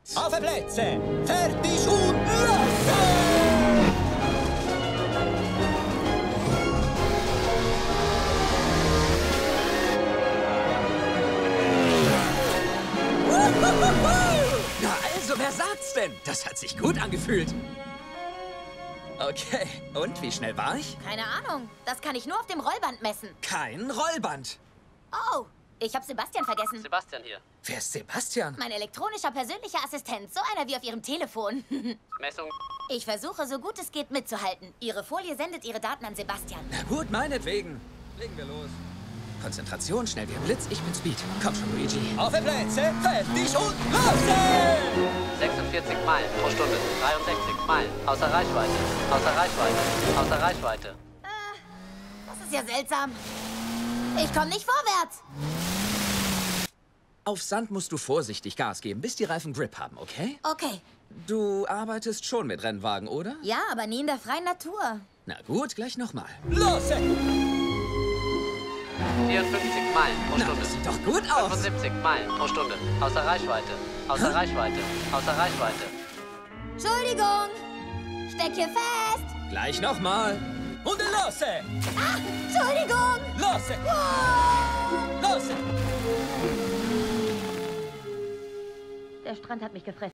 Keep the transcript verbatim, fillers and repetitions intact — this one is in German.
Auf die Plätze! Fertig und los! Na also, wer sagt's denn? Das hat sich gut angefühlt. Okay, und wie schnell war ich? Keine Ahnung. Das kann ich nur auf dem Rollband messen. Kein Rollband. Oh, ich habe Sebastian vergessen. Sebastian hier. Wer ist Sebastian? Mein elektronischer persönlicher Assistent. So einer wie auf Ihrem Telefon. Messung. Ich versuche, so gut es geht, mitzuhalten. Ihre Folie sendet Ihre Daten an Sebastian. Na gut, meinetwegen. Legen wir los. Konzentration, schnell wie ein Blitz. Ich bin Speed. Komm schon, Luigi. Auf die Plätze! Fertig und los! sechsundvierzig Meilen pro Stunde. dreiundsechzig Meilen. Außer Reichweite. Außer Reichweite. Außer Reichweite. Das ist ja seltsam. Ich komme nicht vorwärts. Auf Sand musst du vorsichtig Gas geben, bis die Reifen Grip haben, okay? Okay. Du arbeitest schon mit Rennwagen, oder? Ja, aber nie in der freien Natur. Na gut, gleich nochmal. Los! vierundfünfzig Meilen pro Na, Stunde. das sieht doch gut aus. fünfundsiebzig Meilen pro Stunde. Außer Reichweite. Außer Reichweite. Außer Reichweite. Entschuldigung. Steck hier fest. Gleich nochmal. Und los! Ah, Entschuldigung. Los! Oh. Los! Der Strand hat mich gefressen.